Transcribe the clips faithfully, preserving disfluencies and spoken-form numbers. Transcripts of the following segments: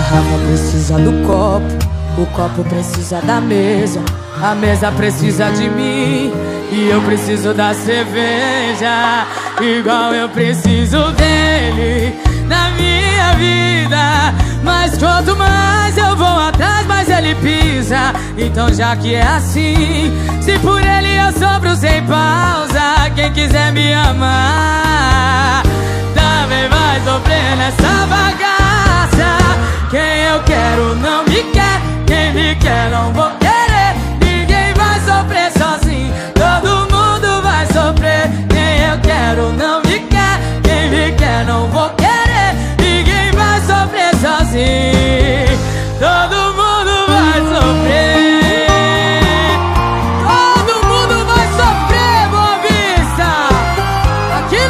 garrafa precisa do copo, o copo precisa da mesa, a mesa precisa de mim e eu preciso da cerveja, igual eu preciso dele na minha vida. Mas quanto mais eu vou atrás, mais ele pisa. Então já que é assim, se por ele eu sofro sem pausa, quem quiser me amar também vai sofrer nessa bagaça. Quem eu quero não me quer, quem me quer não vou querer. Ninguém vai sofrer sozinho, todo mundo vai sofrer. Quem eu quero não me quer, quem me quer não vou querer. Ninguém vai sofrer sozinho, todo mundo vai sofrer. Todo mundo vai sofrer, Boa Vista. Aqui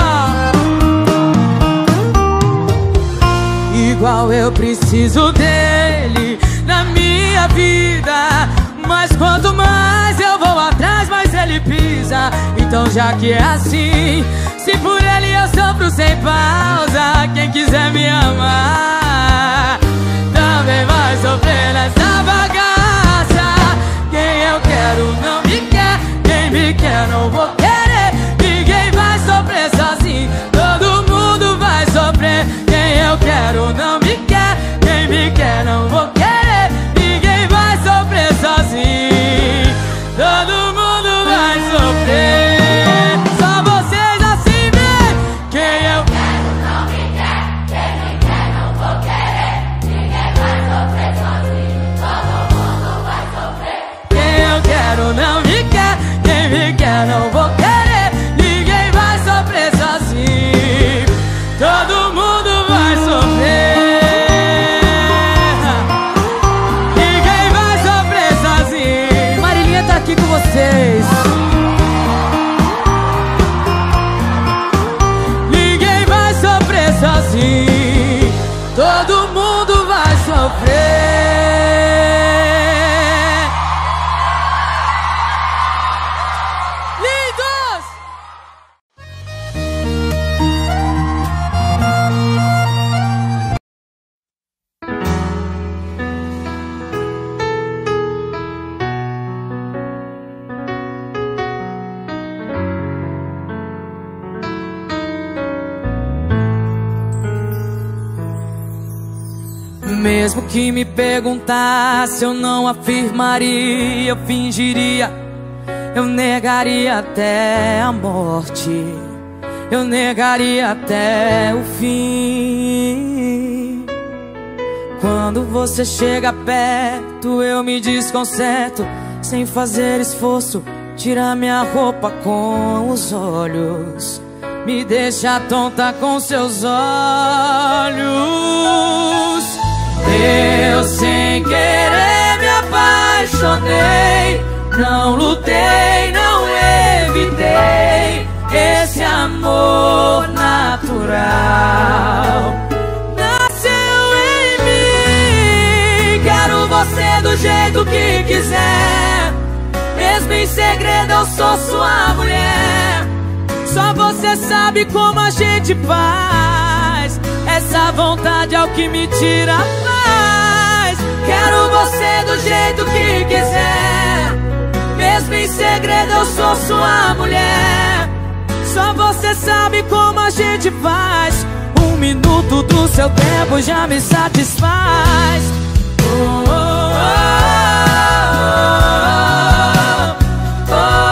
não. Igual eu preciso dele na minha vida. Mas quanto mais eu vou atrás, mais ele pisa. Então já que é assim, se por ele eu sofro sem pausa, quem quiser me amar também vai sofrer nessa bagaça. Quem eu quero não me quer, quem me quer não vou querer. Ninguém vai sofrer sozinho, todo mundo vai sofrer. Quem eu quero não me quer, quem me quer não vou querer. Ninguém vai sofrer sozinho, todo mundo vai sofrer. Só vocês assim, vem. Quem eu quero não me quer, quem me quer não vou querer. Ninguém vai sofrer sozinho, todo mundo vai sofrer. Quem eu quero não me quer, quem me quer não vou querer. Ninguém vai sofrer sozinho, todo mundo vai sofrer. Ninguém vai sofrer sozinho. Marilinha tá aqui com vocês. Ninguém vai sofrer sozinho, todo mundo vai sofrer. Lindos! Mesmo que me perguntasse, eu não afirmaria, eu fingiria, eu negaria até a morte, eu negaria até o fim. Quando você chega perto, eu me desconcerto, sem fazer esforço, tira minha roupa com os olhos, me deixa tonta com seus olhos. Eu sem querer me apaixonei, não lutei, não evitei esse amor natural. Nasceu em mim, quero você do jeito que quiser. Mesmo em segredo eu sou sua mulher. Só você sabe como a gente faz. Essa vontade é o que me tira a paz. Quero você do jeito que quiser. Mesmo em segredo eu sou sua mulher. Só você sabe como a gente faz. Um minuto do seu tempo já me satisfaz. Oh, oh, oh, oh, oh,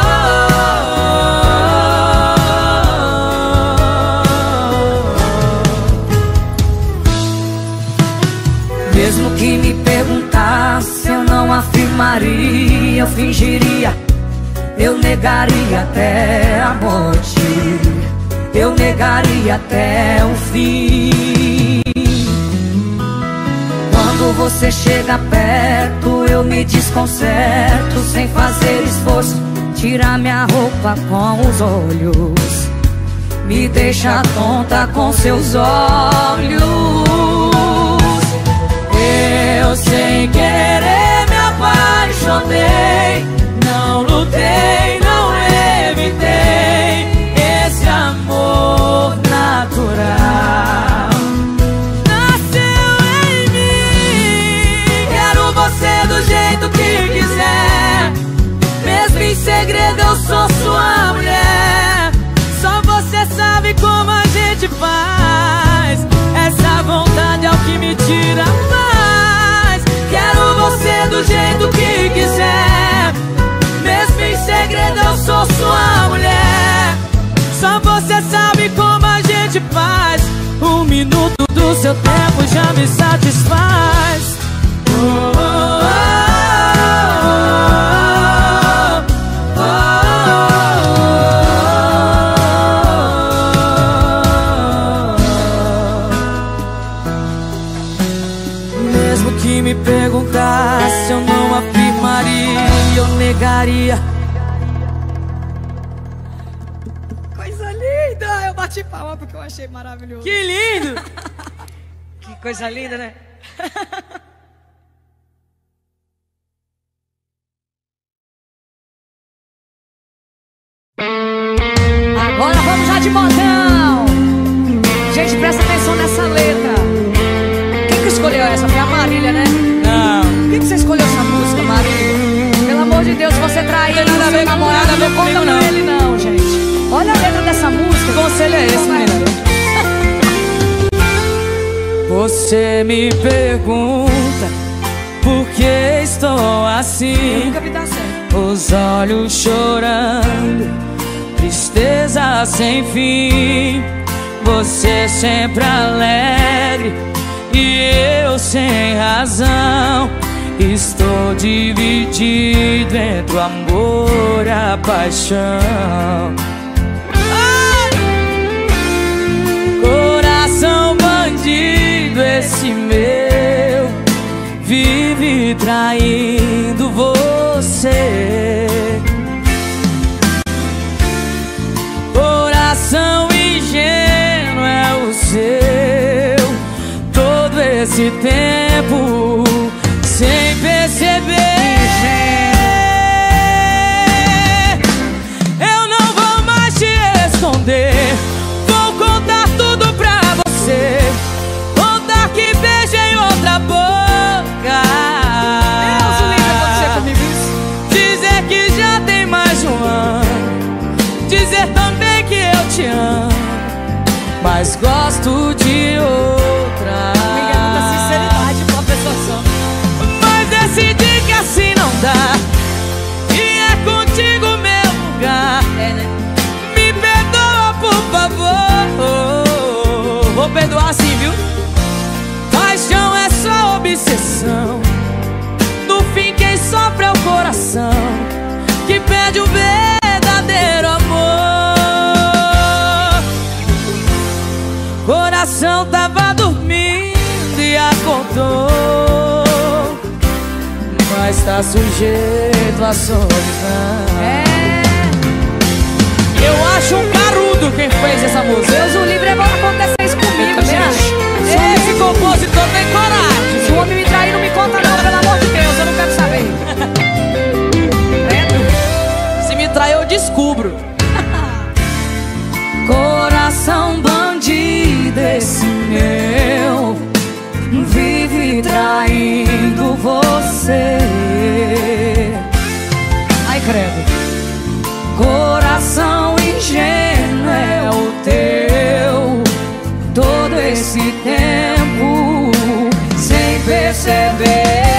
oh. Mesmo que me perguntasse, eu não afirmaria, eu fingiria, eu negaria até a morte, eu negaria até o fim. Quando você chega perto, eu me desconcerto, sem fazer esforço, tira minha roupa com os olhos, me deixa tonta com seus olhos. Eu sem querer me apaixonei, não lutei, não evitei esse amor natural. Nasceu em mim, Você sabe como a gente faz. Um minuto do seu tempo já me satisfaz. Oh, oh, oh, oh, oh. Mesmo que me perguntasse, eu não afirmaria, eu negaria. Coisa linda! Eu bati palma porque eu achei maravilhoso. Que lindo! Que coisa linda, né? Agora vamos já de modão. Gente, presta atenção nessa letra. Quem que escolheu essa? Foi a Marília, né? Não. Por que que você escolheu essa música, Marília? Pelo amor de Deus, você traiu o seu namorado, não conta com ele não, gente. Olha a letra dessa música. Que conselho é esse, menina? Você me pergunta por que estou assim. Eu nunca vi dar certo. Os olhos chorando, tristeza sem fim. Você sempre alegre e eu sem razão. Estou dividido entre o amor e a paixão. Ai! Coração bandido esse meu, vive traindo você. Coração ingênuo é o seu, todo esse tempo sem perceber. Eu não vou mais te esconder, vou contar tudo pra você. Contar que beijei outra boca. Deus o livre acontecer comigo isso. Dizer que já tem mais de um ano. Dizer também que eu te amo, mas gosto de outra. Me engano da sinceridade pra uma pessoa só. Decidi que assim não dá, e é contigo meu lugar. É, né? Me perdoa, por favor. Vou perdoar sim, viu? Paixão é só obsessão. No fim quem sofre é o coração, que perde o verdadeiro amor. Coração tava dormindo e acordou, mas tá sujeito à solidão. É. Eu acho um carudo quem fez essa música. Deus o livre, é bom acontecer isso comigo, gente. Esse compositor tem coragem. Se o homem me trair, não me conta não, pelo amor de Deus, eu não quero saber. Se me trair, eu descubro. Coração bandido esse meu, vive traindo você. Ai, credo. Coração ingênuo é o teu, todo esse tempo sem perceber.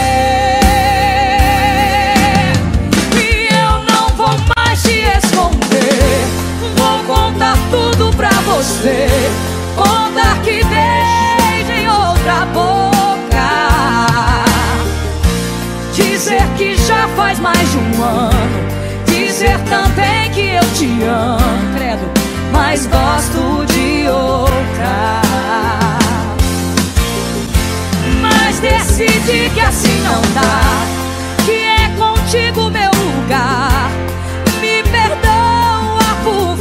E eu não vou mais te esconder, vou contar tudo pra você. Contar que beijo em outra boca. Dizer que já faz mais de um ano. Dizer também que eu te amo, credo, mas gosto de outra. Mas decidi que assim não dá, que é contigo meu lugar. Me perdoa, por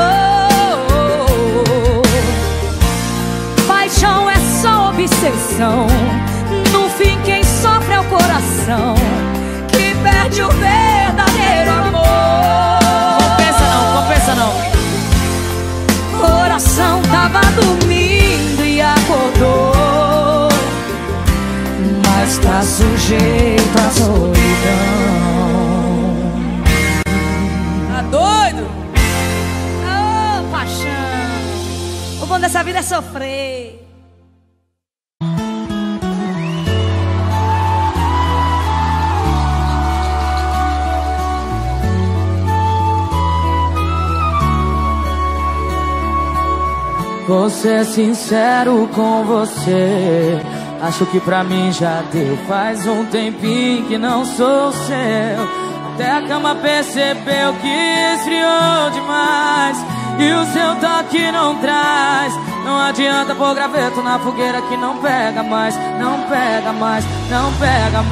favor. Paixão é só obsessão. No fim quem sofre é o coração, que perde o verdadeiro amor. Compensa não, compensa não. Coração tava dormindo e acordou, mas tá sujeito à solidão. Tá doido? Ô, oh, paixão. O bom dessa vida é sofrer. Vou ser sincero com você, acho que pra mim já deu. Faz um tempinho que não sou seu, até a cama percebeu que esfriou demais e o seu toque não traz. Não adianta pôr graveto na fogueira que não pega mais, não pega mais, não pega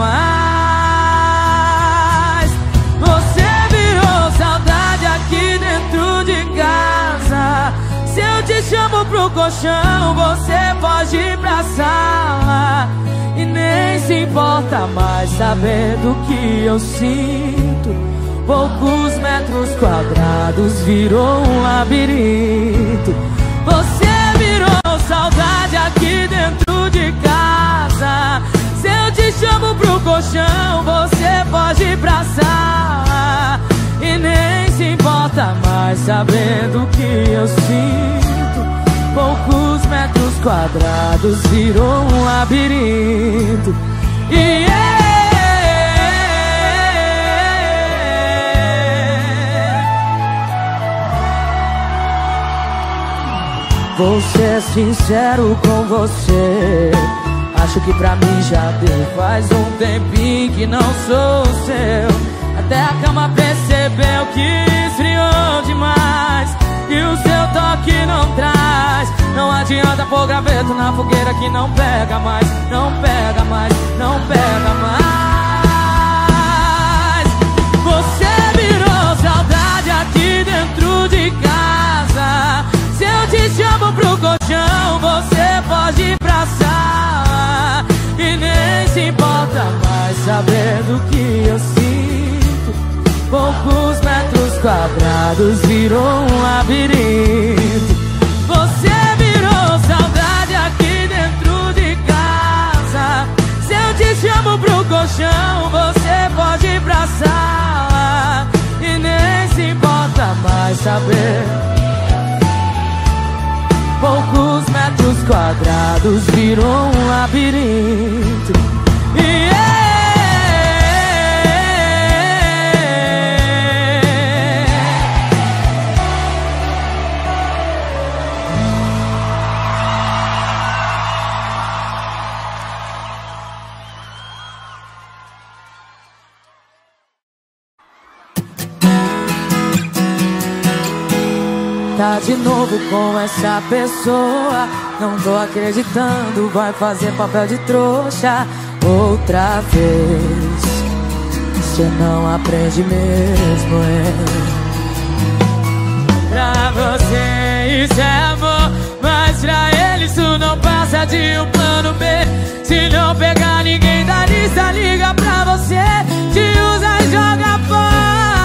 mais. Você virou saudade aqui dentro de casa. Se eu te chamo pro colchão, você pode ir pra sala e nem se importa mais saber do que eu sinto. Poucos metros quadrados virou um labirinto. Você virou saudade aqui dentro de casa. Se eu te chamo pro colchão, você pode ir pra sala e nem se importa mais saber do que eu sinto. Poucos metros quadrados virou um labirinto. E vou ser sincero com você, acho que pra mim já deu. Faz um tempinho que não sou seu, até a cama percebeu que esfriou demais e o seu toque não traz. Não adianta pôr graveto na fogueira que não pega mais, não pega mais, não pega mais. Você virou saudade aqui dentro de casa. Se eu te chamo pro colchão, você pode ir pra sala e nem se importa mais saber do que eu sinto. Poucos metros quadrados virou um labirinto. Você virou saudade aqui dentro de casa. Se eu te chamo pro colchão, você pode ir pra sala e nem se importa mais saber. Poucos metros quadrados virou um labirinto. Yeah. Tá de novo com essa pessoa, não tô acreditando, vai fazer papel de trouxa outra vez. Você não aprende mesmo, é? Pra você isso é amor, mas pra ele isso não passa de um plano B. Se não pegar ninguém da lista, liga pra você, te usa e joga fora.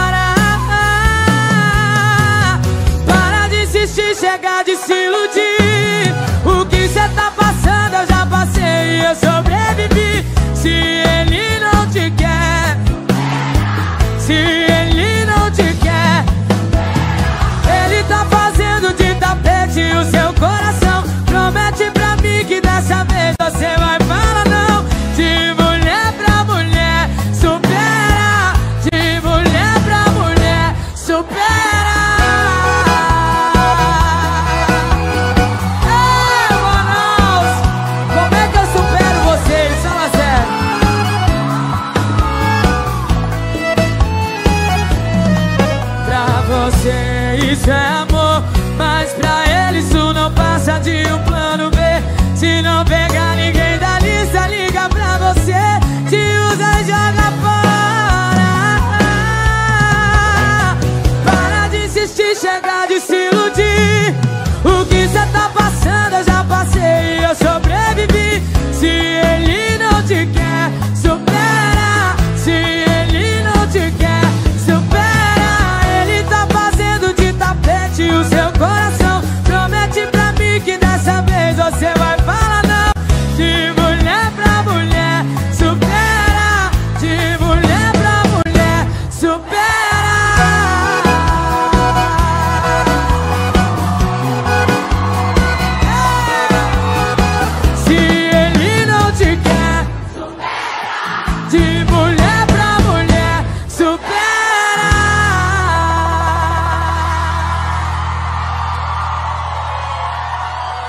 Chega de se iludir, o que cê tá passando eu já passei e eu sobrevivi. Se ele não te quer, se ele não te quer, ele tá fazendo de tapete o seu coração. Promete pra mim que dessa vez você vai falar não. De mulher pra mulher, supera. De mulher pra mulher, supera.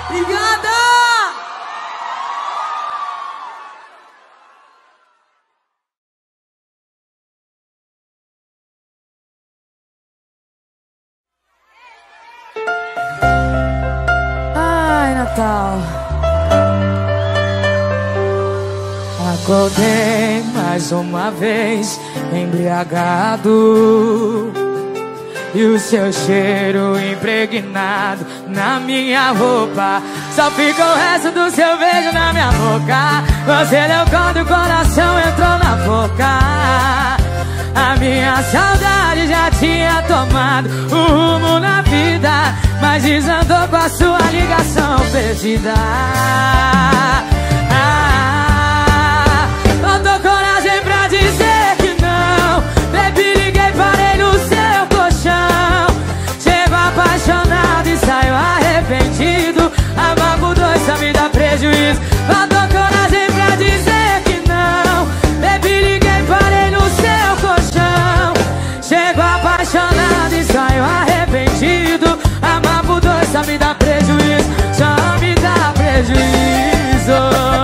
Obrigada! Ai, Natal. Acordei mais uma vez embriagado, e o seu cheiro impregnado na minha roupa. Só fica o resto do seu beijo na minha boca. Você deu conta e o coração entrou na boca. A minha saudade já tinha tomado o rumo na vida, mas desandou com a sua ligação perdida. Ah, faltou coragem pra dizer que não. Baby, liguei, parei no seu colchão. Chego apaixonado e saio arrependido. Amar por dois só me dá prejuízo. Faltou coragem pra dizer que não. Baby, liguei, parei no seu colchão. Chego apaixonado e saio arrependido. Amar por dois só me dá prejuízo. Só me dá prejuízo.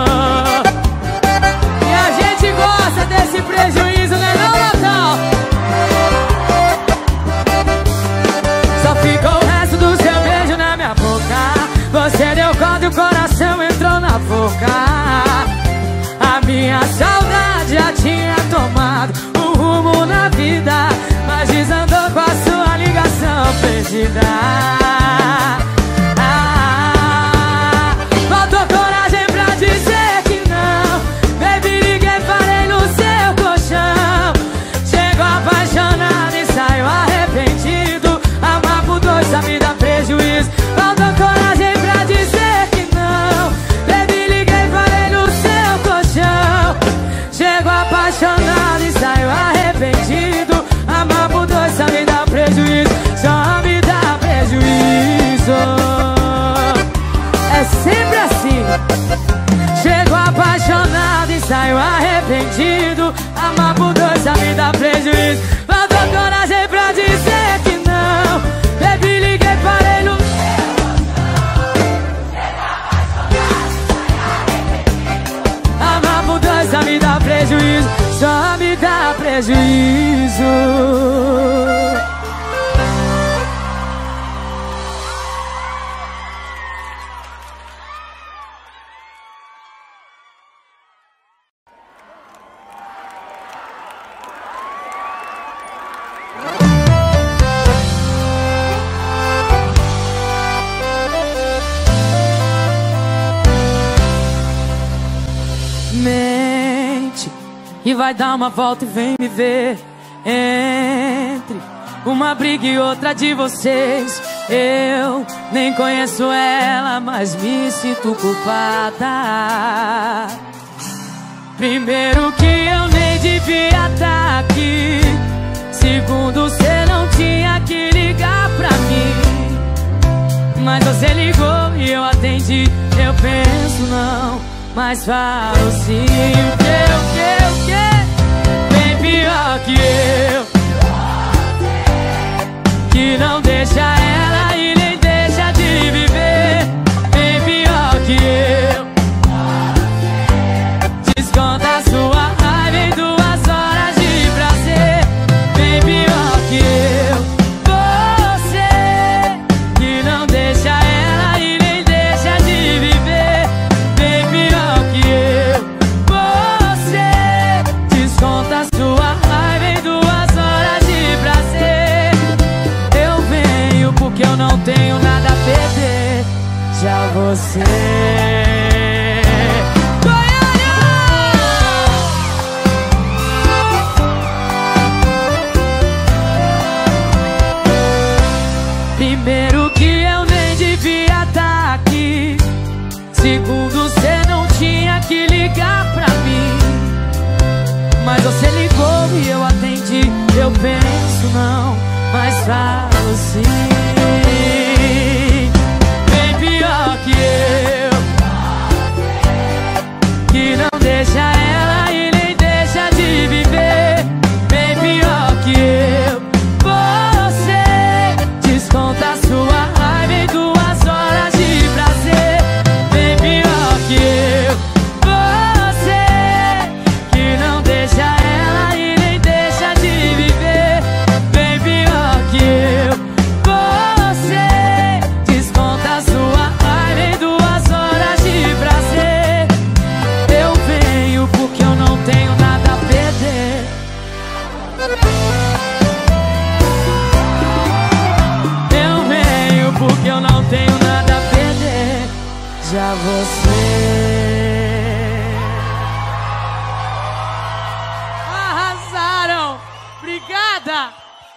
E a gente gosta desse prejuízo, né não, Natal? Só ficou o resto do seu beijo na minha boca. Você deu conta e o coração entrou na boca. A minha saudade já tinha tomado um rumo na vida, mas desandou com a sua ligação perdida. Ah, faltou coragem pra dizer que não. Baby, liguei, parei no seu colchão. Chego apaixonado e saio arrependido. Amar por dois só me dá prejuízo. Faltou coragem pra dizer que não. Baby, liguei, parei no seu colchão. Chego apaixonado e saio arrependido. Amar por dois só me dá prejuízo. Só me dá prejuízo. É sempre assim. Chego apaixonado e saio arrependido. Amar por dois só me dá prejuízo. Faltou coragem pra dizer que não. Baby, liguei, parei no... Amar por dois só me dá prejuízo. Só me dá prejuízo. Mente e vai dar uma volta e vem me ver. Entre uma briga e outra de vocês, eu nem conheço ela, mas me sinto culpada. Primeiro que eu nem devia estar aqui. Segundo, você não tinha que ligar pra mim, mas você ligou e eu atendi. Eu penso não, mas falo sim. O que, o que, o que? Bem pior que eu, que não deixa ela e nem deixa de viver. Bem pior que eu, desconta a sua raiva em duas horas de prazer. Bem pior que eu, você que não deixa ela e nem deixa de viver. Bem pior que eu, você desconta a sua raiva em duas horas de prazer. Eu venho porque eu não tenho nada a perder. Já você primeiro que eu nem devia estar aqui. Segundo, você não tinha que ligar pra mim, mas você ligou e eu atendi. Eu penso não, mas falo sim. Bem pior que eu, que não deixa ela e nem deixa de viver. Bem pior que eu, você desconta a sua raiva em duas horas de prazer. seja você. Arrasaram! Obrigada!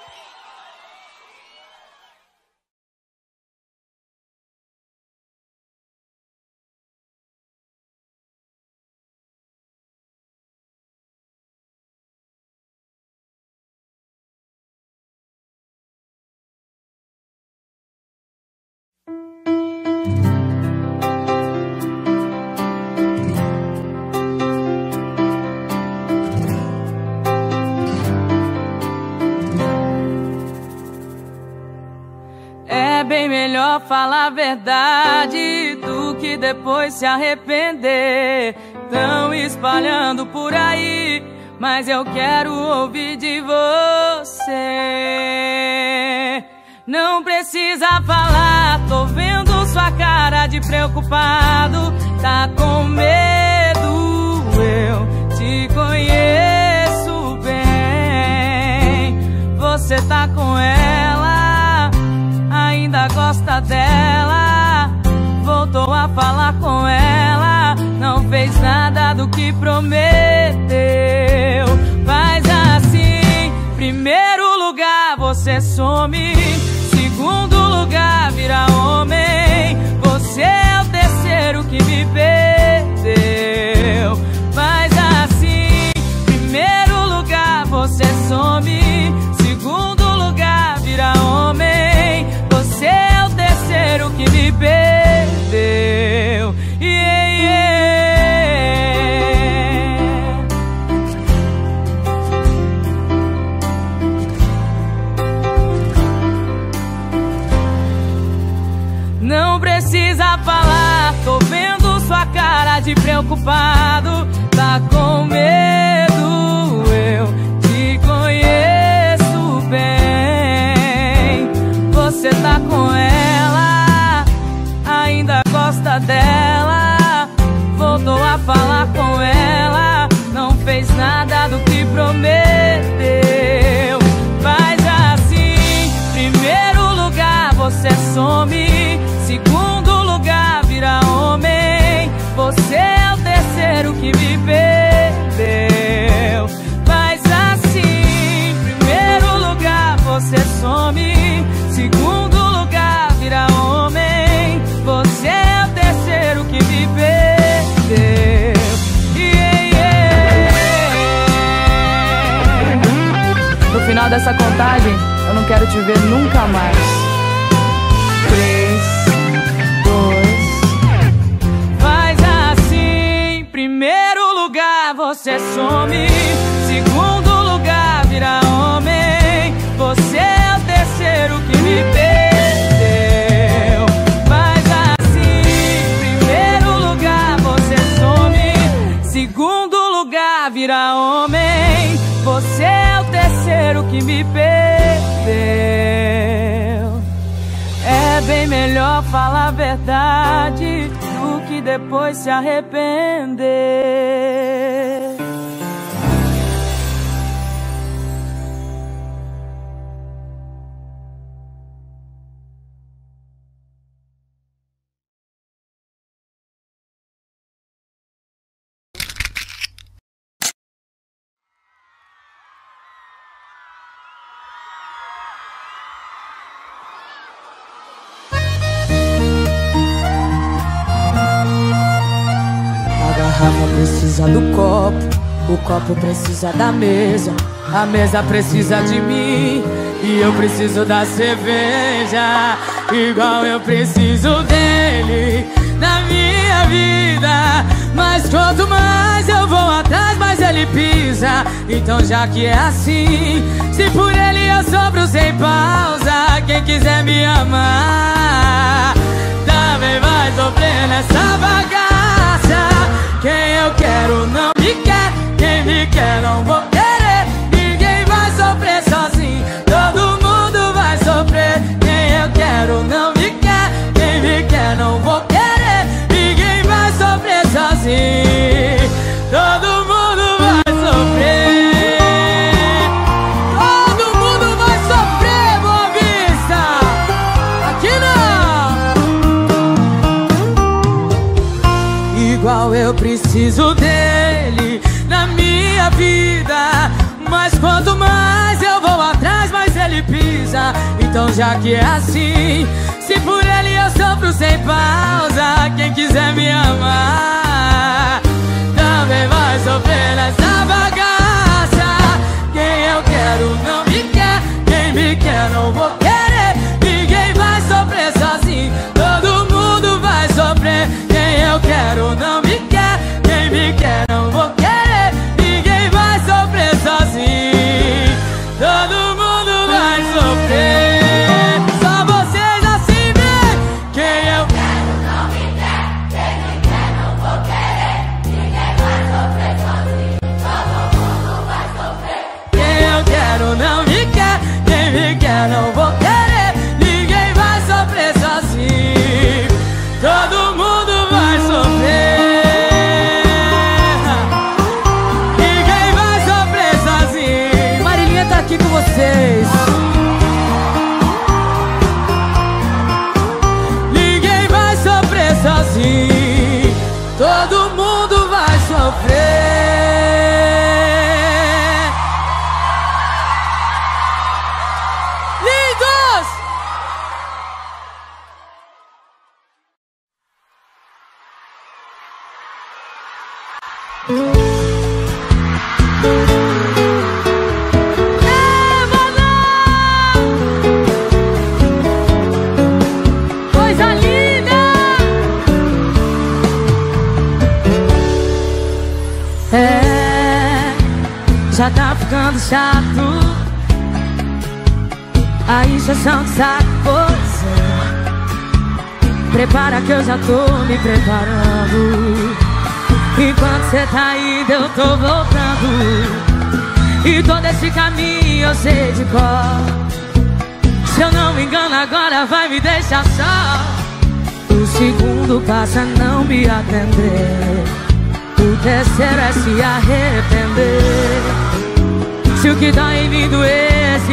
É bem melhor falar a verdade do que depois se arrepender. Tão espalhando por aí, mas eu quero ouvir de você. Não precisa falar, tô vendo sua cara de preocupado. Tá com medo, eu te conheço bem. Você tá com ela, ainda gosta dela. Voltou a falar com ela, não fez nada do que prometeu. Faz assim: primeiro lugar você some, segundo lugar vira homem. Você é o terceiro que me perdeu. Faz assim: primeiro lugar você some, segundo lugar vira homem. Você é o terceiro que me perdeu. Yeah, yeah. Não precisa falar, tô vendo sua cara de preocupado. Tá com medo, eu te conheço bem. Você tá com ela, ainda gosta dela. Voltou a falar com ela, não fez nada do que prometeu. Faz assim: primeiro lugar você some, segundo lugar vira homem. Você é o terceiro que me perdeu. Faz assim: primeiro lugar você some, segundo lugar vira homem. Você é o terceiro que me perdeu. Yeah, yeah. No final dessa contagem, eu não quero te ver nunca mais. Três, dois. Faz assim: primeiro lugar você some, segundo lugar vira homem. Você é o terceiro que me perdeu. Faz assim: primeiro lugar você some, segundo lugar vira homem. Você é o terceiro que me perdeu. É bem melhor falar a verdade do que depois se arrepender. A garrafa precisa do copo, o copo precisa da mesa, a mesa precisa de mim e eu preciso da cerveja. Igual eu preciso dele na minha vida, mas quanto mais eu vou atrás, mais ele pisa. Então já que é assim, se por ele eu sofro sem pausa, quem quiser me amar também vai sofrer nessa bagaça. Quem eu quero não me quer, quem me quer não vou querer. Ninguém vai sofrer sozinho, todo mundo vai sofrer. Quem eu quero não me quer, quem me quer não vou querer. Ninguém vai sofrer sozinho, todo mundo vai sofrer. Todo mundo vai sofrer, Boa Vista. Aqui não. igual, eu preciso dele na minha vida. Mas quanto mais eu vou atrás, mais ele pisa. Então já que é assim, se por ele eu sofro sem pausa, quem quiser me amar também vai sofrer nessa bagaça. Quem eu quero não me quer, quem me quer não vou querer. Ninguém vai sofrer sozinho, todo mundo vai sofrer. Quem eu quero não me quer, quem me quer não vou querer. Ninguém vai sofrer sozinho, todo mundo vai sofrer. Só vocês assim vê. Quem eu quero não me quer, quem me quer não vou querer. Ninguém vai sofrer sozinho, todo mundo vai sofrer. Quem eu quero não me quer, quem me quer não vou querer. Ninguém vai sofrer sozinho, todo mundo vai sofrer. Ninguém vai sofrer sozinho. Marilinha tá aqui com vocês. Ninguém vai sofrer sozinho, todo mundo vai sofrer. Lindos! É, Manu! Coisa linda! É, já tá ficando chato a encheção de saco, pois é. Prepara que eu já tô me preparando. Enquanto cê tá indo eu tô voltando. E todo esse caminho eu sei de cor. Se eu não me engano agora vai me deixar só. O segundo passa a não me atender. O terceiro é se arrepender. Se o que dói em mim doesse,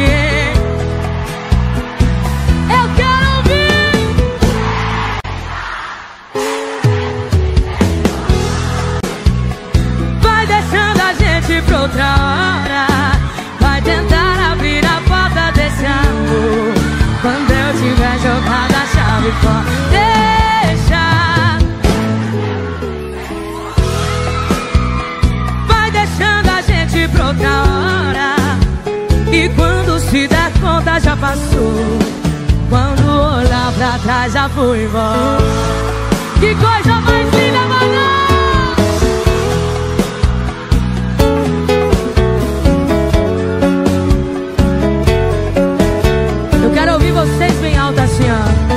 eu quero ouvir. Vai deixando a gente pra outra hora. Vai tentar abrir a porta desse amor. Quando eu tiver jogado a chave fora, deixa. Vai deixando a gente pra outra hora. E quando se der conta já passou. Quando olhar pra trás já fui embora. Que coisa mais linda, mano! Eu quero ouvir vocês bem alto assim, ó.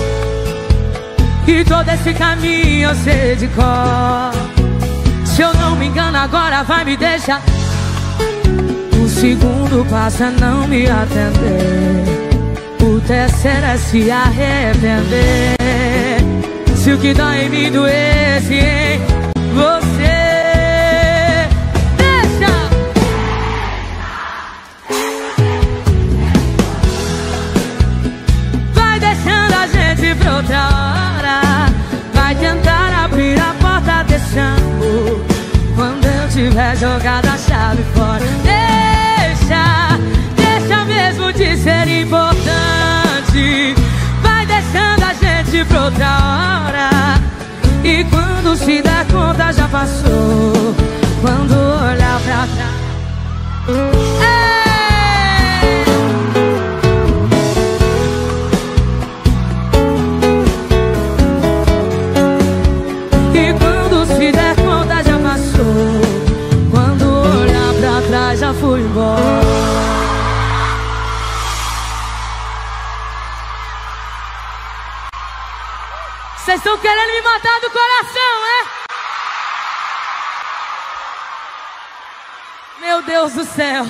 E todo esse caminho eu sei de cor. Se eu não me engano agora vai me deixar. O segundo passa a não me atender. O terceiro é se arrepender. Se o que dói em mim doesse em você, deixa. Vai deixando a gente pra outra hora. Vai tentar abrir a porta desse amor. Quando eu tiver jogado a chave fora, deixa, deixa mesmo de ser importante. Vai deixando a gente pra outra hora. E quando se der conta já passou. Quando olhar pra trás, e quando se der conta já passou. Quando olhar pra trás já fui embora. Vocês estão querendo me matar do coração, é? Meu Deus do céu.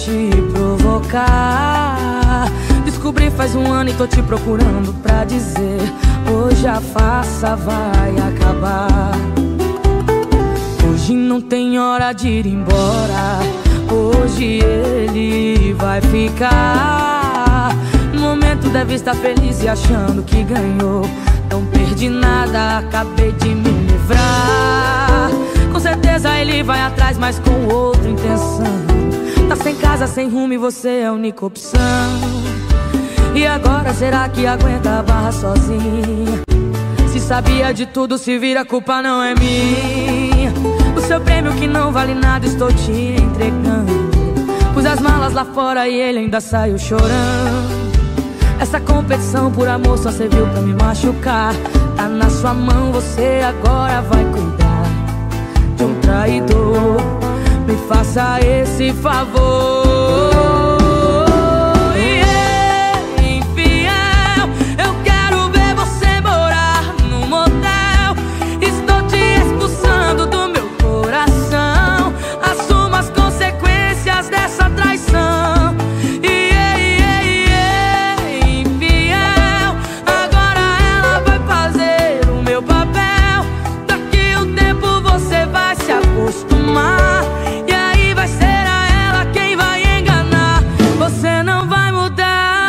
te provocar. Descobri faz um ano e tô te procurando pra dizer: hoje a farsa vai acabar. Hoje não tem hora de ir embora, hoje ele vai ficar. No momento deve estar feliz e achando que ganhou. Não perdi nada, acabei de me livrar. Com certeza ele vai atrás, mas com outra intenção. Tá sem casa, sem rumo e você é a única opção. E agora será que aguenta a barra sozinha? Se sabia de tudo, se vira, a culpa não é minha. O seu prêmio que não vale nada estou te entregando. Pus as malas lá fora e ele ainda saiu chorando. Essa competição por amor só serviu pra me machucar. Tá na sua mão, você agora vai cuidar de um traidor. Me faça esse favor. E aí vai ser a ela quem vai enganar. Você não vai mudar.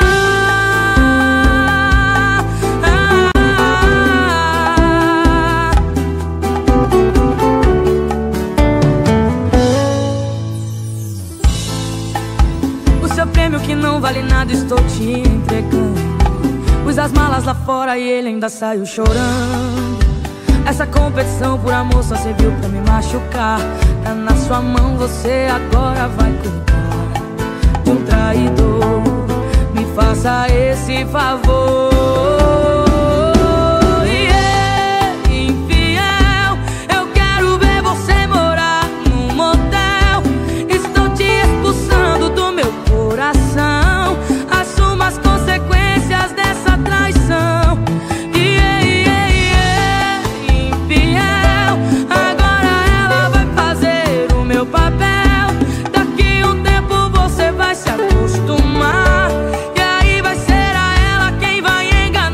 O seu prêmio que não vale nada estou te entregando. Pus as malas lá fora e ele ainda saiu chorando. Essa competição por amor só serviu pra me machucar. Tá na sua mão, você agora vai cuidar de um traidor. Me faça esse favor. Yeah, infiel, eu quero ver você morar num motel. Estou te expulsando do meu coração. Assuma as consequências dessa traição. Se acostumar, e aí vai ser a ela quem vai enganar.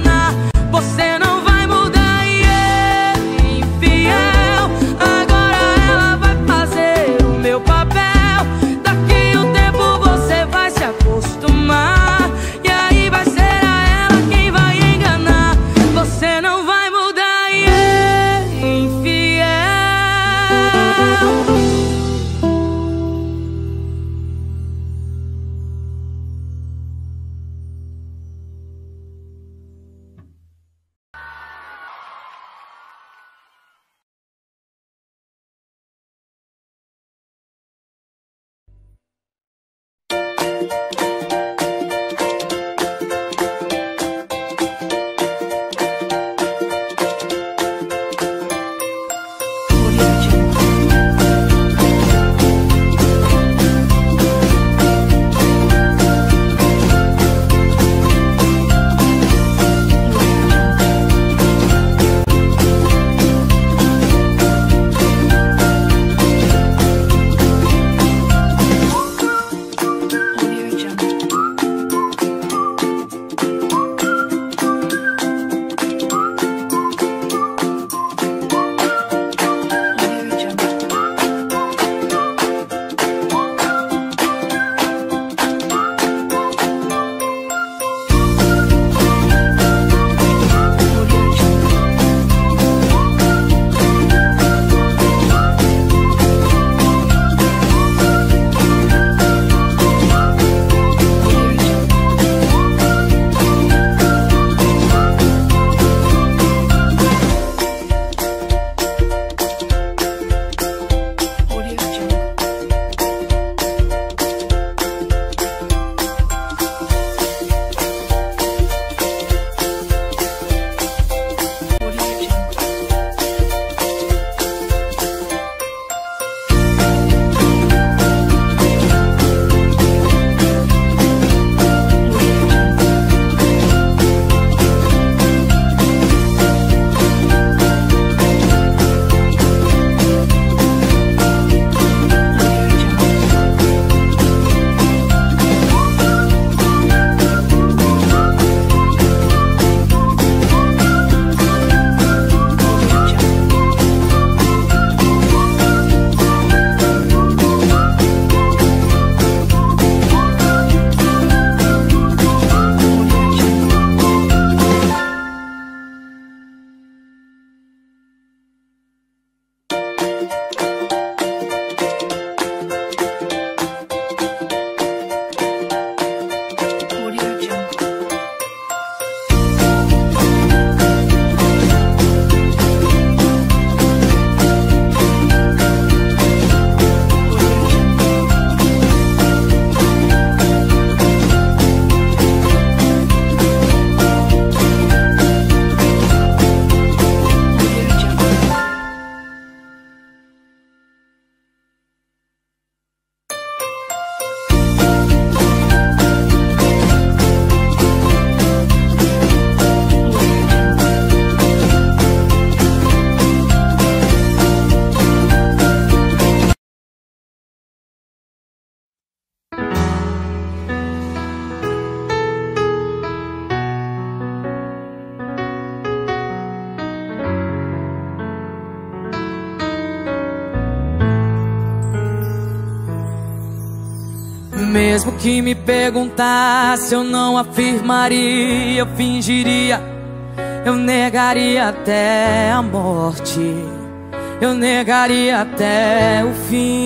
Mesmo que me perguntasse, eu não afirmaria, eu fingiria, eu negaria até a morte, eu negaria até o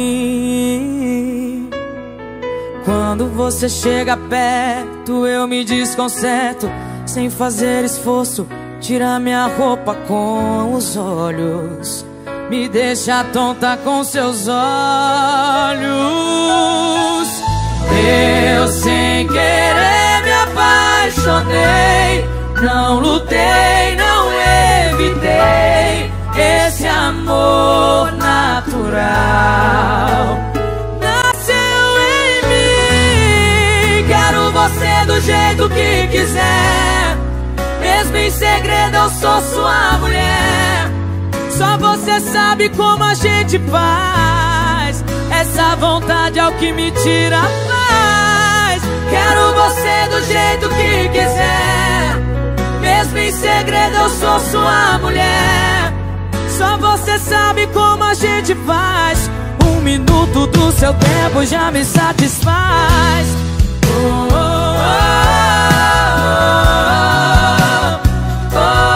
fim. Quando você chega perto, eu me desconcerto, sem fazer esforço, tira minha roupa com os olhos, me deixa tonta com seus olhos. Eu sem querer me apaixonei, não lutei, não evitei esse amor natural. Nasceu em mim, quero você do jeito que quiser, mesmo em segredo eu sou sua mulher. Só você sabe como a gente faz, essa vontade é o que me tira a paz. Quero você do jeito que quiser, mesmo em segredo eu sou sua mulher. Só você sabe como a gente faz, um minuto do seu tempo já me satisfaz. Oh, oh, oh, oh,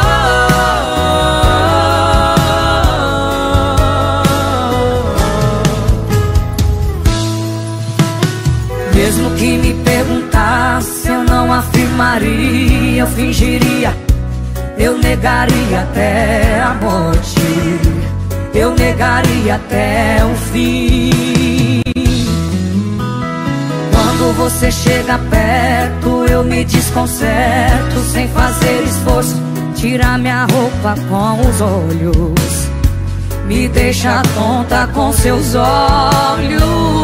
oh. Mesmo que me perguntasse, eu não afirmaria, eu fingiria, eu negaria até a morte, eu negaria até o fim. Quando você chega perto, eu me desconcerto, sem fazer esforço, tira minha roupa com os olhos, me deixa tonta com seus olhos.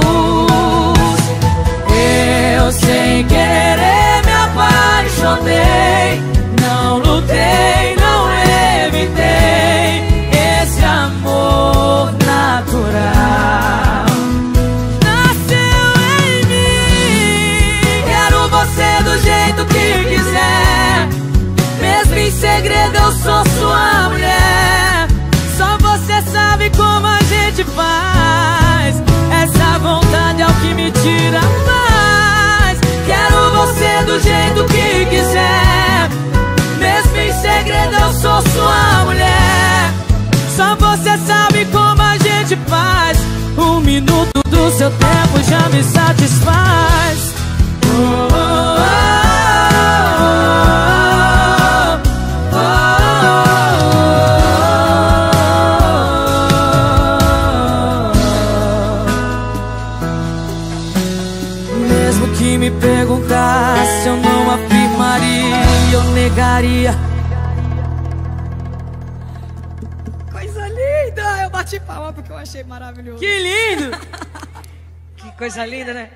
Eu sem querer me apaixonei, não lutei, não evitei esse amor natural. Nasceu em mim, quero você do jeito que quiser, mesmo em segredo eu sou sua mulher. Só você sabe como a gente faz, essa vontade é o que me tira a paz. Quero você do jeito que quiser, mesmo em segredo eu sou sua mulher. Só você sabe como a gente faz, um minuto do seu tempo já me satisfaz. Oh, oh, oh, oh, oh. Mesmo que me perguntasse, eu não afirmaria, eu negaria. Coisa linda! Eu bati palma porque eu achei maravilhoso. Que lindo! Que coisa linda, né?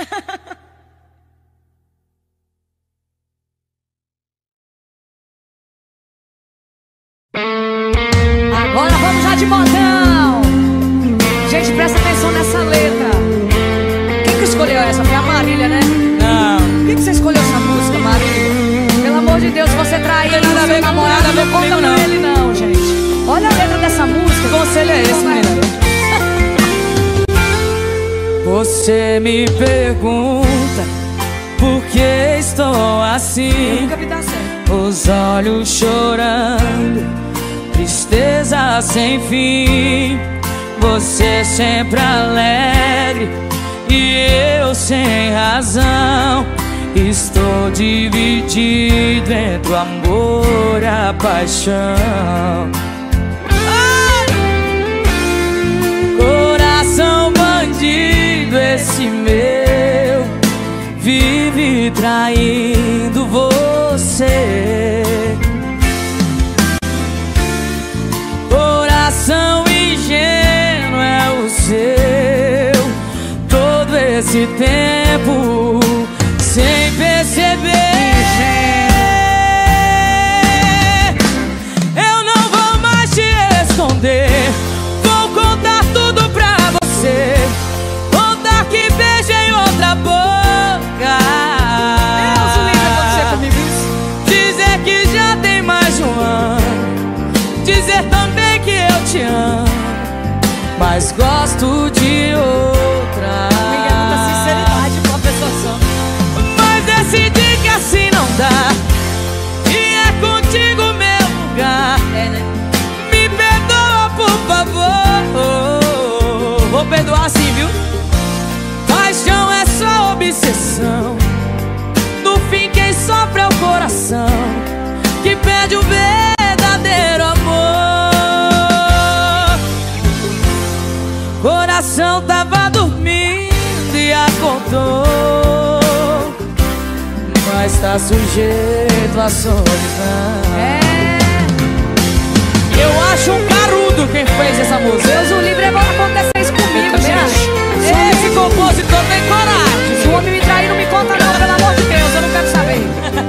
Agora vamos já de modão. Gente, presta atenção nessa letra. Quem que escolheu essa? Foi a Marília, né? Não. Por que que você escolheu essa música, Marília? Pelo amor de Deus, você traiu o seu namorado, não conta com ele não, gente. Olha a letra dessa música. Que conselho é esse, menina? Você me pergunta por que estou assim, Nunca vi dar certo. os olhos chorando, tristeza sem fim. Você sempre alegre e eu sem razão. Estou dividido entre o amor e a paixão. Ai! Coração bandido esse meu, vive traindo você. Coração ingênuo é o seu, todo esse tempo sem perceber. Eu não vou mais te esconder, vou contar tudo pra você, contar que beijei outra boca. Deus, o lindo acontecer comigo isso. Dizer que já tem mais de um ano, dizer também que eu te amo, mas gosto de outra. Obrigada pela sinceridade, pô. acordou, mas tá sujeito à solidão. É. Eu acho um carudo quem fez essa música. Deus o livre, é bom acontecer isso comigo, gente. Esse compositor tem coragem. Se o homem me trair, não me conta não, pelo amor de Deus, eu não quero saber.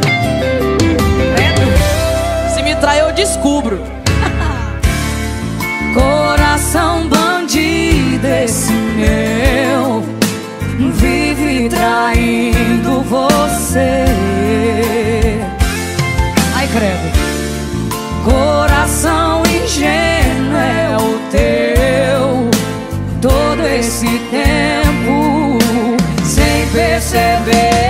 Se me trair, eu descubro. Coração bandido esse meu, vive traindo você. Ai, credo. Coração ingênuo é o teu, todo esse tempo sem perceber.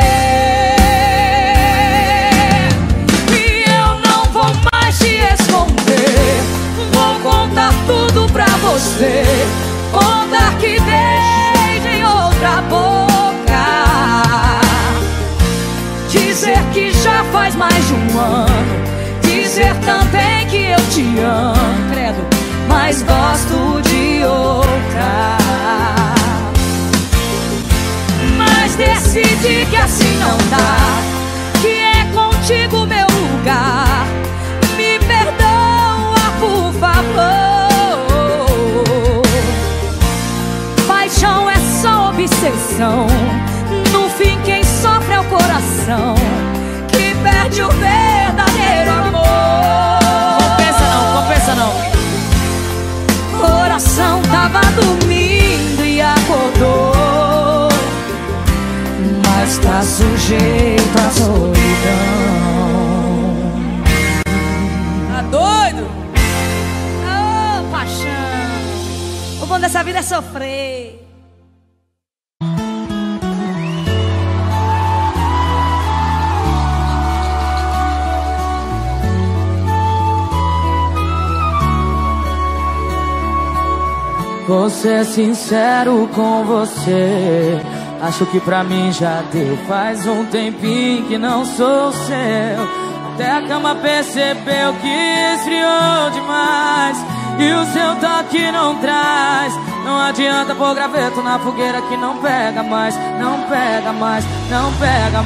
E eu não vou mais te esconder, vou contar tudo pra você, contar que beijo em outra boca, dizer que já faz mais de um ano, dizer também que eu te amo, credo, mas gosto de outra. Mas decidi que assim não dá, que é contigo meu lugar. Me perdoa, por favor. Paixão é só obsessão, no fim quem sofre é o coração, que perde o verdadeiro amor. Compensa não, compensa não. Coração tava dormindo e acordou, mas tá sujeito à solidão. Tá doido? Ô, oh, paixão, o bom dessa vida é sofrer. Vou ser sincero com você, acho que pra mim já deu. Faz um tempinho que não sou seu, até a cama percebeu que esfriou demais, e o seu toque não traz. Não adianta pôr graveto na fogueira que não pega mais, não pega mais, não pega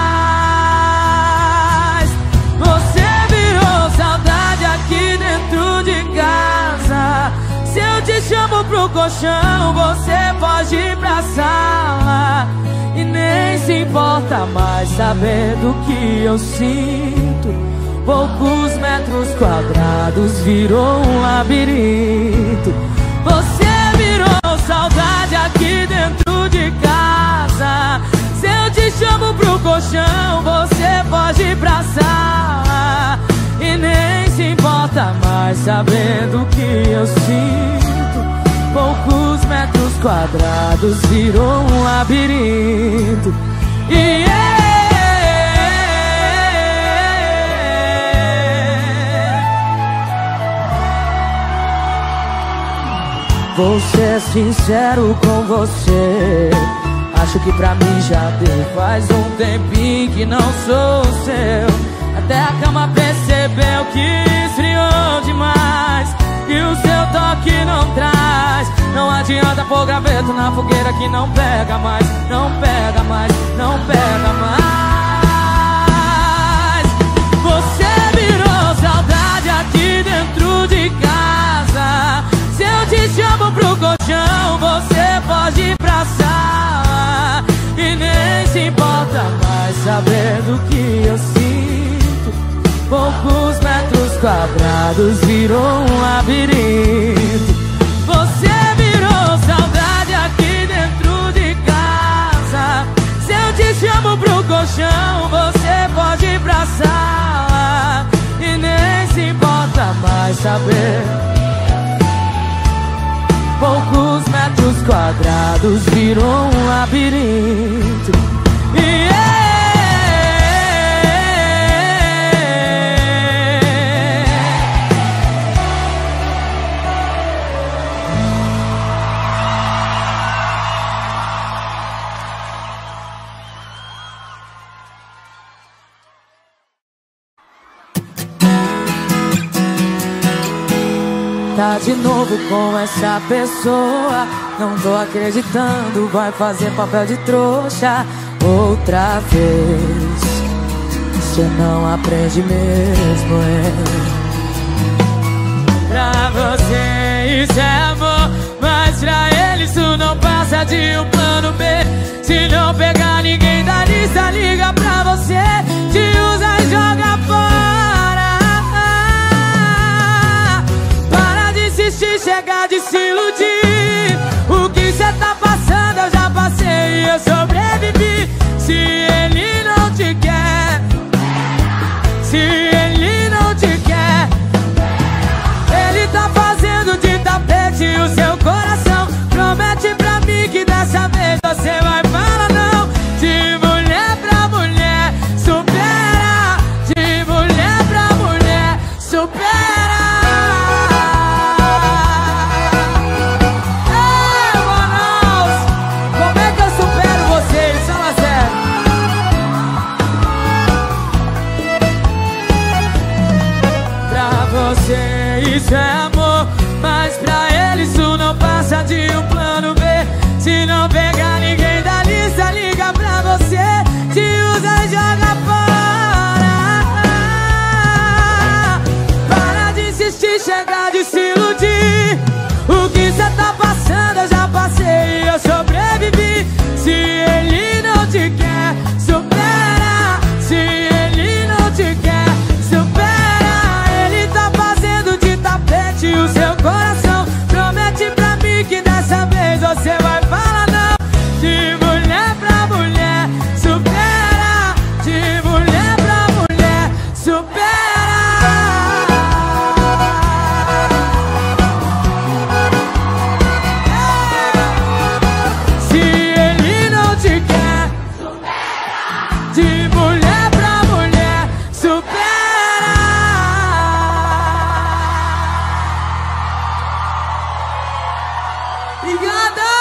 mais. Você virou saudade aqui dentro de casa. Se eu te chamo pro colchão, você pode ir pra sala e nem se importa mais saber do que eu sinto. Poucos metros quadrados virou um labirinto. Você virou saudade aqui dentro de casa. Se eu te chamo pro colchão, você pode ir pra sala e nem se importa mais sabendo o que eu sinto. Poucos metros quadrados virou um labirinto. E vou ser sincero com você, acho que pra mim já deu. Faz um tempinho que não sou seu, até a cama percebeu que esfriou demais, e o seu toque não traz. Não adianta pôr graveto na fogueira que não pega mais, não pega mais, não pega mais. Você virou saudade aqui dentro de casa. Se eu te chamo pro colchão, você pode ir pra sala e nem se importa mais saber do que eu sinto. Poucos metros quadrados virou um labirinto. Você virou saudade aqui dentro de casa. Se eu te chamo pro colchão, você pode ir pra sala e nem se importa mais saber. Poucos metros quadrados virou um labirinto. Yeah. Tá de novo com essa pessoa, Não tô acreditando, vai fazer papel de trouxa outra vez. Você não aprende mesmo, é. Pra você isso é amor, mas pra ele isso não passa de um plano B. Se não pegar ninguém da lista, liga pra você, te usa e joga fora. Para de insistir, chega de se iludir. O que cê tá passando eu já passei e eu sobrevivi. Se ele não te quer, se ele não te quer, ele tá fazendo de tapete o seu coração. Promete pra mim que dessa vez você vai falar não. De mulher pra mulher, supera. De mulher pra mulher, supera. Ei, Manaus, como é que eu supero vocês? Fala sério. Pra você isso é amor, mas pra ele isso não passa de um plano B. Se não pegar ninguém da lista, liga pra você, te usa e joga fora. Para de insistir, chega de se iludir. O que cê tá passando eu já passei e eu sobrevivi. Se ele não te quer, supera. Se ele não te quer, supera. Ele tá fazendo de tapete o seu coração. Promete pra mim que dessa vez você vai falar não. De mulher pra mulher, supera. De mulher pra mulher, supera. Se ele não te quer, supera. De mulher pra mulher, supera. Obrigada!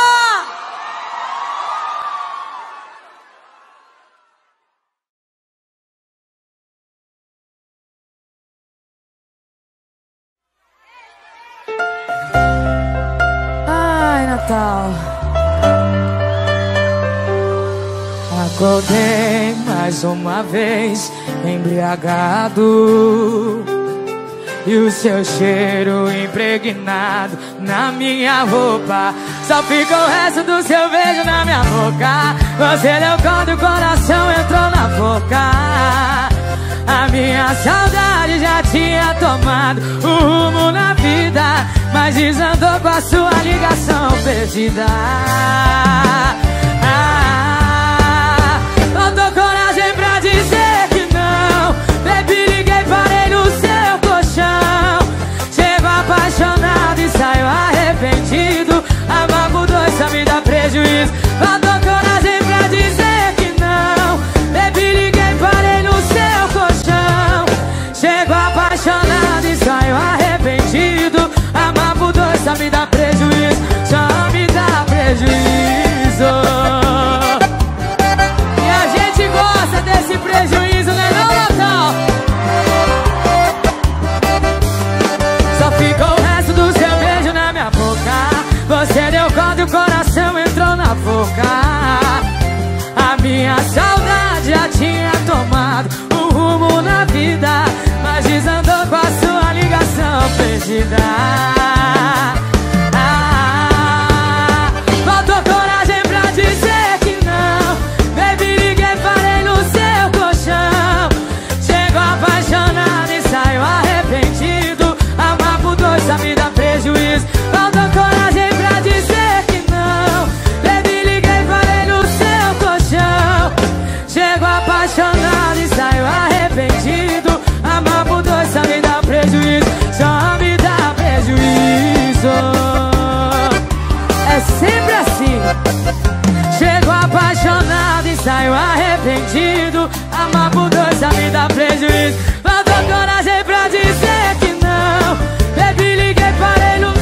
Ai, Natal. Acordei mais uma vez embriagado, e o seu cheiro impregnado na minha roupa. Só fica o resto do seu beijo na minha boca. Você deu conta e o coração entrou na boca. A minha saudade já tinha tomado o rumo na vida, mas desandou com a sua ligação perdida. Ah, faltou coragem pra dizer que não. Baby, liguei, parei no seu colchão. Chego apaixonado e saio arrependido. Amar por dois só me dá prejuízo. Faltou coragem pra dizer que não. Baby, liguei, parei no seu colchão. Chego apaixonado e saio arrependido. Amar por dois só me dá prejuízo. Só me dá prejuízo. E a gente gosta desse prejuízo, né não, Natal? Só ficou o resto do seu beijo na minha boca. Você deu conta e o coração entrou na boca. A minha saudade já tinha tomado um rumo na vida, mas desandou com a sua ligação perdida. Ah, faltou coragem pra dizer que não. Baby, liguei, parei no seu colchão. Chego apaixonado e saio arrependido. Amar por dois só me dá prejuízo. Faltou coragem pra dizer que não. Baby, liguei, parei no seu colchão. Chego apaixonado e saio arrependido. Amar por dois só me dá prejuízo. Só me dá prejuízo. É sempre assim. Chego apaixonado e saio arrependido. Amar por dois só me dá prejuízo. Faltou coragem pra dizer que não. Baby, liguei, parei no...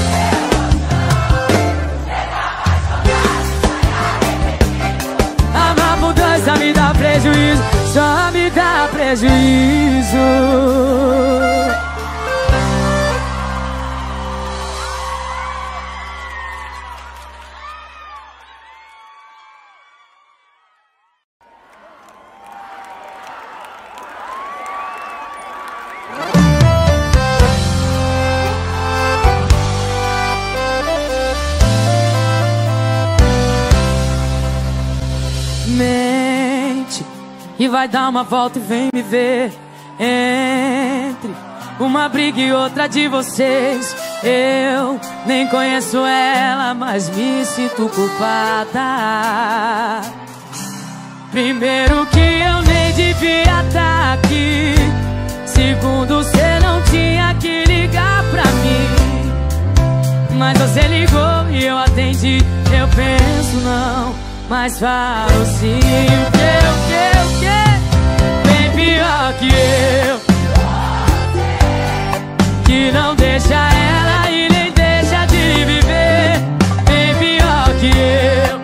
Amar por dois só me dá prejuízo. Só me dá prejuízo. e vai dar uma volta e vem me ver. Entre uma briga e outra de vocês, eu nem conheço ela, mas me sinto culpada. Primeiro que eu nem devia estar aqui. Segundo, cê não tinha que ligar pra mim. Mas você ligou e eu atendi. Eu penso não, mas falo sim. O que, o que, o que? Bem pior que eu, que não deixa ela e nem deixa de viver. Bem pior que eu,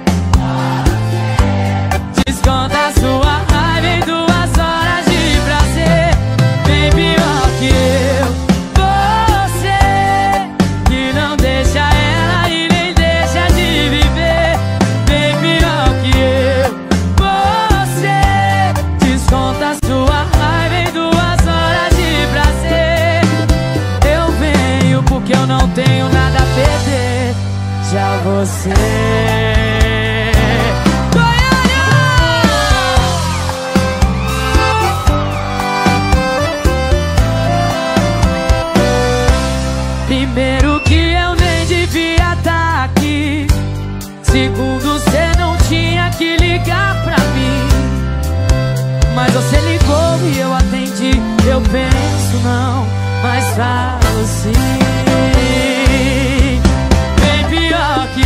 desconta sua raiva em duas horas de prazer. Bem pior que eu, você que não deixa ela e nem deixa de viver. Bem pior que eu, você desconta sua raiva em duas horas de prazer. Eu venho porque eu não tenho nada a perder. Já você primeiro que eu nem devia estar aqui. Segundo, cê não tinha que ligar pra mim. Mas você ligou e eu atendi. Eu penso não, mas falo sim. Bem pior que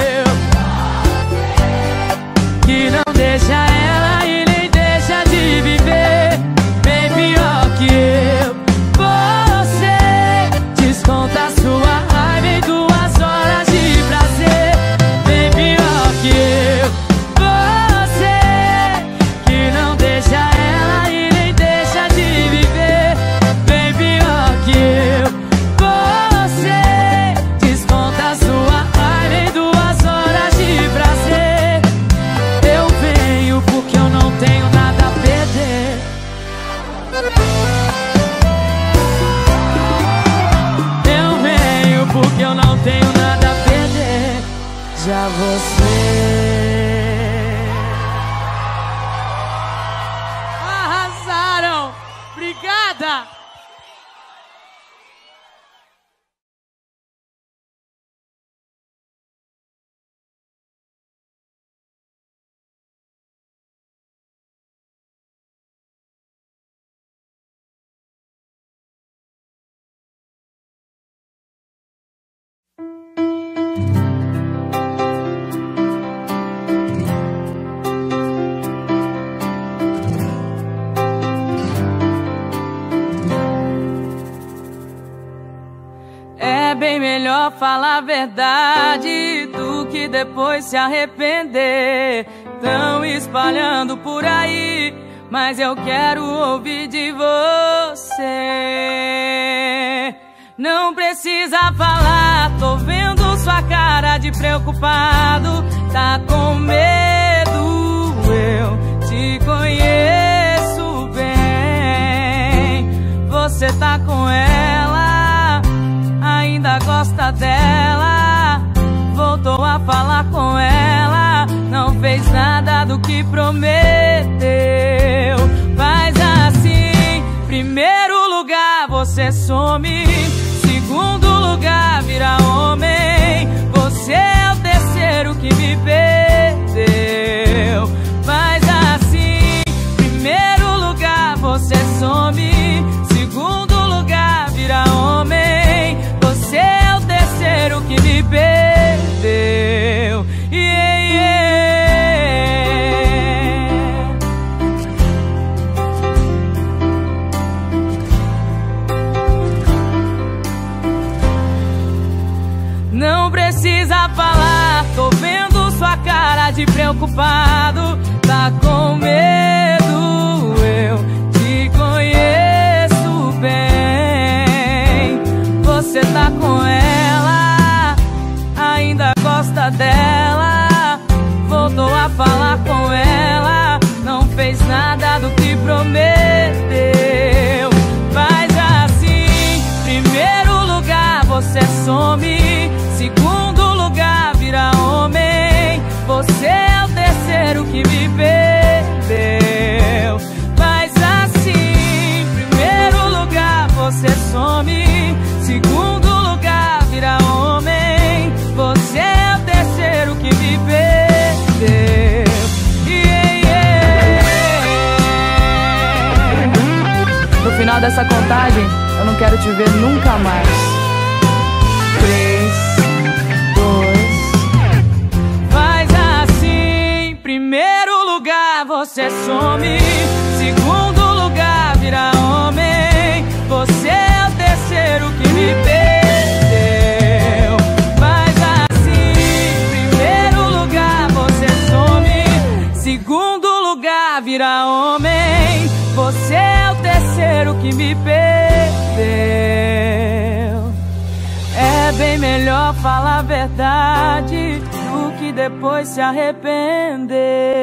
eu, que não deixa ela e nem deixa de viver. Bem pior que eu, você desconta sua raiva em duas horas de prazer. Bem pior que eu, você que não deixa ela e nem deixa de viver. Bem pior que eu, você desconta sua raiva em duas horas de prazer. Eu venho porque eu não tenho nada a perder. Porque eu não tenho nada a perder. Já você arrasaram. Obrigada. Bem melhor falar a verdade do que depois se arrepender. Tão espalhando por aí, mas eu quero ouvir de você. Não precisa falar, tô vendo sua cara de preocupado. Tá com medo, eu te conheço bem. Você tá com ela, ainda gosta dela, voltou a falar com ela, não fez nada do que prometeu. Faz assim, primeiro lugar você some, segundo lugar vira homem, você é o terceiro que me perdeu. Faz assim, primeiro lugar você some, segundo lugar vira homem, você é o terceiro que me perdeu. Yeah, yeah. Não precisa falar, tô vendo sua cara de preocupado. Tá com medo, eu te conheço bem. Você tá com ela, ainda gosta dela, voltou a falar com ela, não fez nada do que prometeu. Faz assim, primeiro lugar você some, segundo lugar vira homem, você é o terceiro que me perdeu. final dessa contagem, eu não quero te ver nunca mais. Três, dois. Faz assim. Primeiro lugar, você some. Segundo lugar, vira homem. Você é o terceiro que me perdeu. Faz assim. Primeiro lugar, você some. Segundo lugar, vira homem. Você é o terceiro que me perdeu. É bem melhor falar a verdade do que depois se arrepender.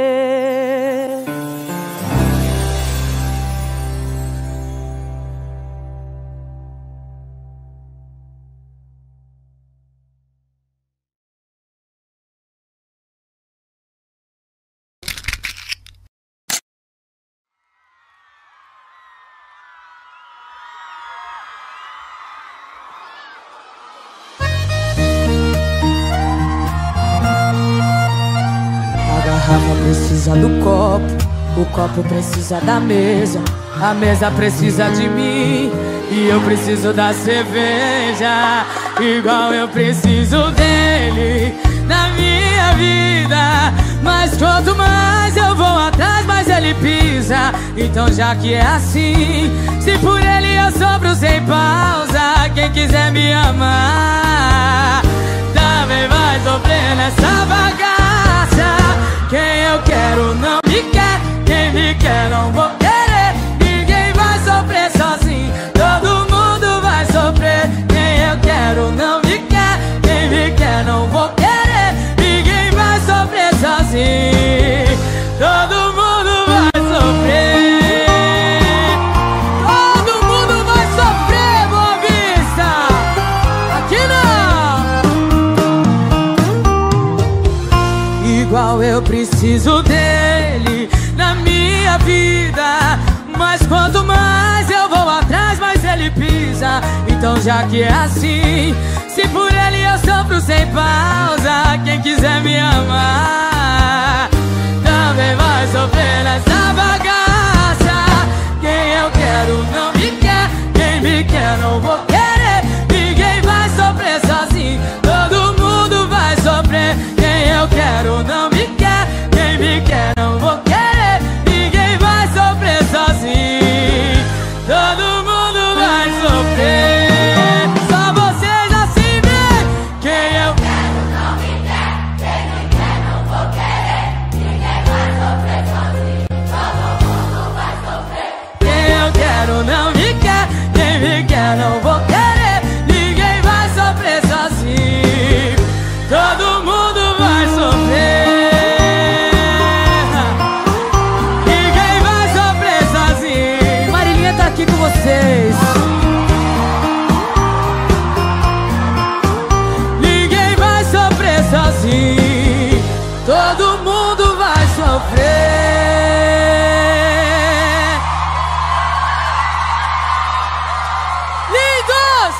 A garrafa precisa do copo, o copo precisa da mesa, a mesa precisa de mim e eu preciso da cerveja. Igual eu preciso dele na minha vida, mas quanto mais eu vou atrás, mais ele pisa. Então já que é assim, se por ele eu sofro sem pausa, quem quiser me amar também vai sofrer nessa bagaça. Quem eu quero não me quer, quem me quer não vou querer. Ninguém vai sofrer sozinho, todo mundo vai sofrer. Quem eu quero não me quer, quem me quer não vou querer. Ninguém vai sofrer sozinho, todo mundo vai sofrer. Todo mundo vai sofrer, Boa Vista. Aqui não. Igual eu preciso dele na minha vida, mas quanto mais eu vou atrás, mais ele pisa. Então já que é assim, se por ele eu sofro sem pausa, quem quiser me amar também vai sofrer nessa bagaça. Quem eu quero não me quer, quem me quer não vou querer. Ninguém vai sofrer sozinho, todo mundo vai sofrer. Quem eu quero não me quer, quem me quer não vou querer. Ninguém vai sofrer sozinho, todo mundo vai sofrer. Só vocês assim vê. Quem eu quero não me quer, quem me quer não vou querer. Ninguém vai sofrer sozinho, todo mundo vai sofrer. Quem eu quero não me quer, quem me quer não vou querer. Ninguém vai sofrer sozinho, todo mundo vai sofrer. Ninguém vai sofrer sozinho. Marilinha tá aqui com vocês. Ninguém vai sofrer sozinho, todo mundo vai sofrer. Lindos!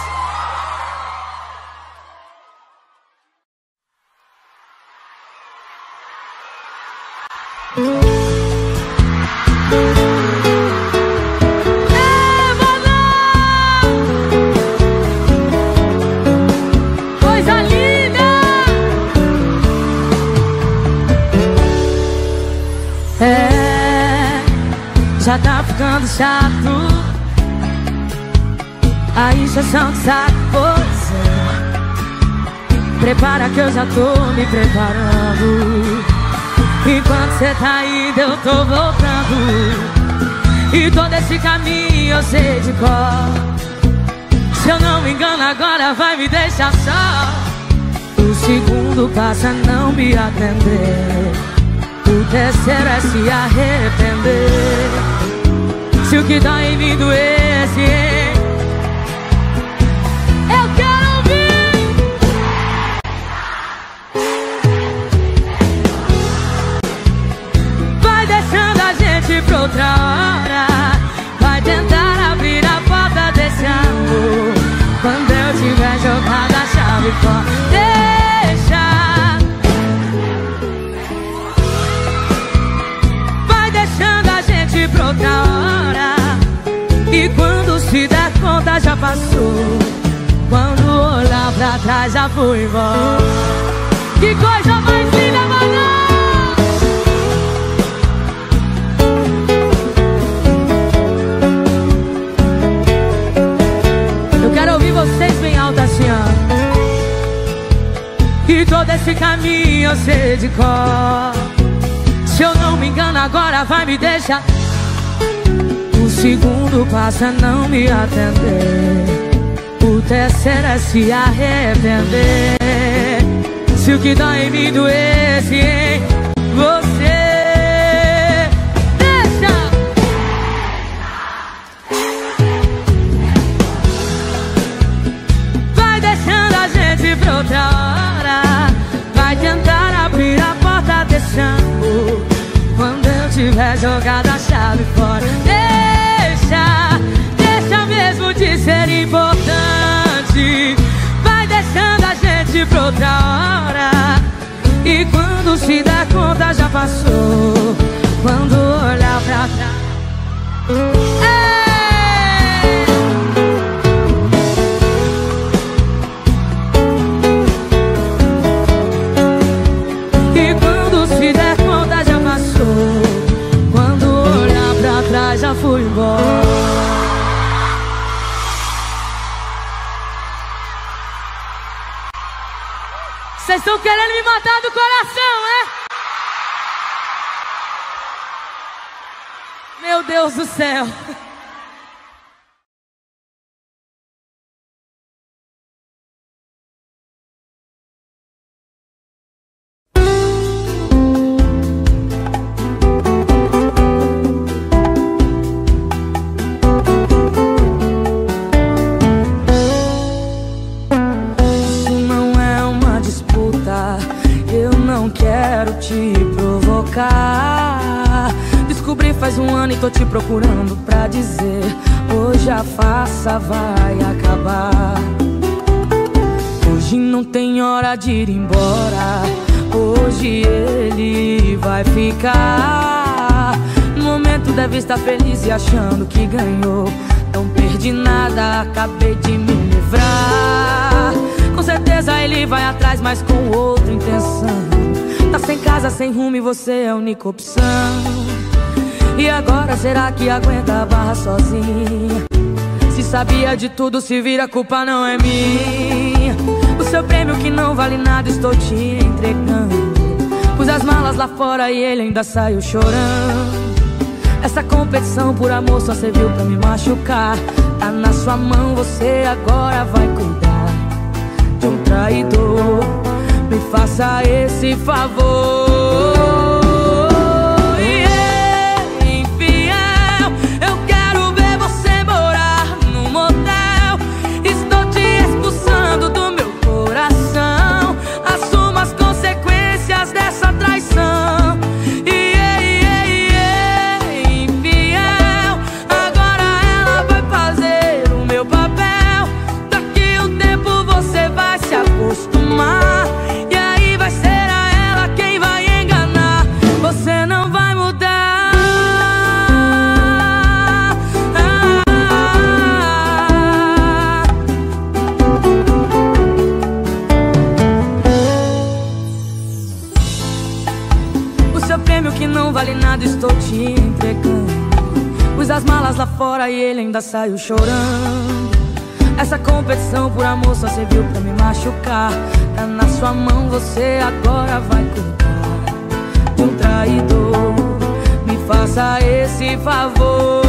Coisa linda! É, já tá ficando chato a encheção de saco, pois é. Prepara que eu já tô me preparando. Enquanto cê tá indo eu tô voltando, e todo esse caminho eu sei de cor. Se eu não me engano agora vai me deixar só. O segundo passa a não me atender, o terceiro é se arrepender. Se o que dói em mim doesse, eu quero ouvir. Vai deixando a gente pra outra hora, vai tentar abrir a porta desse amor. Quando eu tiver jogado a chave fora, deixa. Vai deixando a gente pra outra hora, e quando conta já passou. Quando olhar pra trás já fui embora. Que coisa mais linda, mano! Eu quero ouvir vocês bem alto assim, ó. E todo esse caminho eu sei de cor. Se eu não me engano agora vai me deixar. O segundo passo é não me atender. O terceiro é se arrepender. Se o que dói em mim doesse em você, deixa. Vai deixando a gente pra outra hora. Vai tentar abrir a porta deixando. Quando eu tiver jogado a chave fora, deixa, deixa mesmo de ser importante. Vai deixando a gente pra outra hora. E quando se der conta já passou. Quando olhar pra trás, e quando se der conta já passou. Quando olhar pra trás já fui embora. Vocês estão querendo me matar do coração, é? Meu Deus do céu. Descobri faz um ano e tô te procurando pra dizer: hoje a farsa vai acabar. Hoje não tem hora de ir embora. Hoje ele vai ficar. No momento deve estar feliz e achando que ganhou. Não perdi nada, acabei de me livrar. Com certeza ele vai atrás, mas com outra intenção. Tá sem casa, sem rumo e você é a única opção. E agora será que aguenta a barra sozinha? Se sabia de tudo, se vira, a culpa não é minha. O seu prêmio que não vale nada estou te entregando. Pus as malas lá fora e ele ainda saiu chorando. Essa competição por amor só serviu pra me machucar. Tá na sua mão, você agora vai cuidar de um traidor. Me faça esse favor. Estou te entregando. Pus as malas lá fora e ele ainda saiu chorando. Essa competição por amor só serviu pra me machucar. Tá na sua mão, você agora vai cuidar de um traidor. Me faça esse favor.